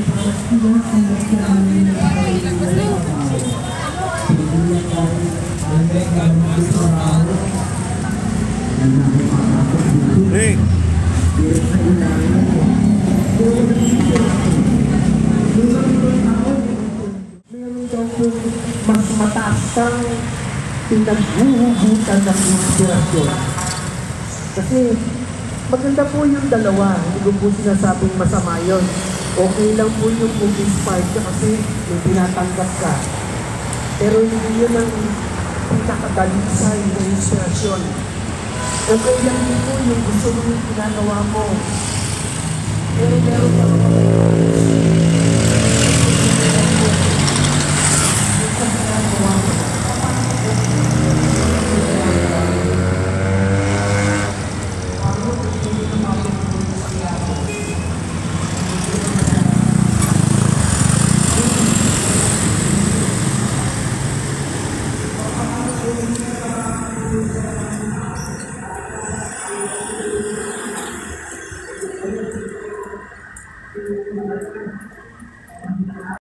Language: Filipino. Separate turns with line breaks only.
Hey.
Meron daw pong mas mataas kang pinaghuhugutan ng inspirasyon. Kasi maganda po yung dalawa. Hindi ko po sinasabing masama yun. Okay lang po yung mag-inspired ka kasi may tinatanggap ka. Pero hindi yun ang pinakadalisay ng inspirasyon. Okay lang din po yung gusto mo yung ginagawa mo. Pero meron ka